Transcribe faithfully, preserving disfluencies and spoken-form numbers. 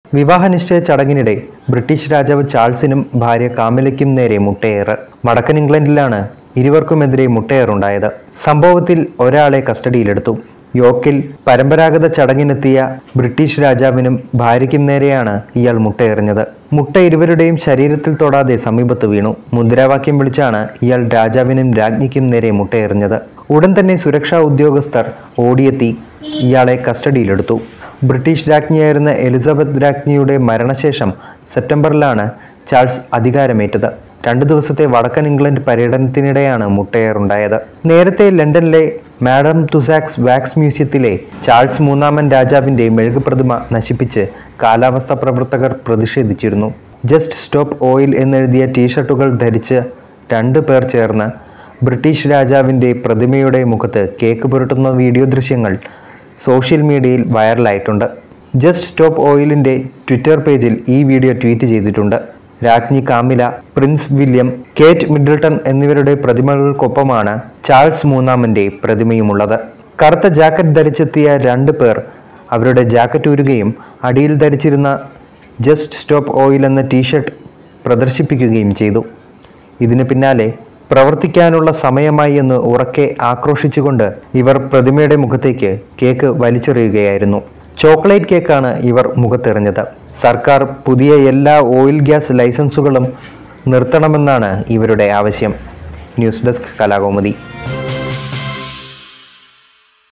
വിവാഹ നിശ്ചയ ചടങ്ങിനിടെ ബ്രിട്ടീഷ് രാജാവ് ചാൾസിനും ഭാര്യ കാമിലയ്ക്കും നേരെ മുട്ടയേറ്. വടക്കൻ ഇംഗ്ലണ്ടിലാണ് ഇരുവർക്കുമെതിരെ മുട്ടയേറുണ്ടായത്. സംഭവത്തിൽ ഒരാളെ കസ്റ്റഡിയിലെടുത്തു. യോർക്കിൽ പരമ്പരാഗത ചടങ്ങിനെത്തിയ ബ്രിട്ടീഷ് രാജാവിനും ഭാര്യയ്ക്കും നേരെയാണ് ഇയാൾ മുട്ടയെറിഞ്ഞത്. മുട്ട ഇരുവരുടെയും ശരീരത്തിൽ തൊടാതെ സമീപത്ത് വീണു. മുദ്രാവാക്യം വിളിച്ചാണ് ഇയാൾ രാജാവിനും രാജ്ഞിക്കും നേരെ മുട്ടയെറിഞ്ഞത്. ഉടൻ തന്നെ സുരക്ഷാ ഉദ്യോഗസ്ഥർ ഓടിയെത്തി ഇയാളെ കസ്റ്റഡിയിലെടുത്തു. ബ്രിട്ടീഷ് രാജ്ഞിയായിരുന്ന എലിസബത്ത് രാജ്ഞിയുടെ മരണശേഷം സെപ്റ്റംബറിലാണ് ചാൾസ് അധികാരമേറ്റത്. രണ്ടു ദിവസത്തെ വടക്കൻ ഇംഗ്ലണ്ട് പര്യടനത്തിനിടെയാണ് മുട്ടയേറുണ്ടായത്. നേരത്തെ ലണ്ടനിലെ മാഡം തുസാക്സ് വാക്സ് മ്യൂസിയത്തിലെ ചാൾസ് മൂന്നാമൻ രാജാവിൻ്റെ മെഴുകു പ്രതിമ നശിപ്പിച്ച് കാലാവസ്ഥാ പ്രവർത്തകർ പ്രതിഷേധിച്ചിരുന്നു. ജസ്റ്റ് സ്റ്റോപ്പ് ഓയിൽ എന്നെഴുതിയ ടീഷർട്ടുകൾ ധരിച്ച് രണ്ടു പേർ ചേർന്ന് ബ്രിട്ടീഷ് രാജാവിൻ്റെ പ്രതിമയുടെ മുഖത്ത് കേക്ക് പുരട്ടുന്ന വീഡിയോ ദൃശ്യങ്ങൾ സോഷ്യൽ മീഡിയയിൽ വൈറലായിട്ടുണ്ട്. ജസ്റ്റ് സ്റ്റോപ്പ് ഓയിലിൻ്റെ ട്വിറ്റർ പേജിൽ ഈ വീഡിയോ ട്വീറ്റ് ചെയ്തിട്ടുണ്ട്. രാജ്ഞി Camilla, prince William, Kate Middleton എന്നിവരുടെ പ്രതിമകൾക്കൊപ്പമാണ് ചാൾസ് മൂന്നാമൻ്റെ പ്രതിമയുമുള്ളത്. കറുത്ത ജാക്കറ്റ് ധരിച്ചെത്തിയ രണ്ട് പേർ അവരുടെ ജാക്കറ്റ് ഊരുകയും അടിയിൽ ധരിച്ചിരുന്ന ജസ്റ്റ് സ്റ്റോപ്പ് ഓയിൽ എന്ന ടീഷർട്ട് പ്രദർശിപ്പിക്കുകയും ചെയ്തു. ഇതിന് പിന്നാലെ പ്രവർത്തിക്കാനുള്ള സമയമായി എന്ന് ഉറക്കെ ആക്രോശിച്ചുകൊണ്ട് ഇവർ പ്രതിമയുടെ മുഖത്തേക്ക് കേക്ക് വലിച്ചെറിയുകയായിരുന്നു. ചോക്ലേറ്റ് കേക്കാണ് ഇവർ മുഖത്തെറിഞ്ഞത്. സർക്കാർ പുതിയ എല്ലാ ഓയിൽ ഗ്യാസ് ലൈസൻസുകളും നിർത്തണമെന്നാണ് ഇവരുടെ ആവശ്യം. News desk Kalakaumudi.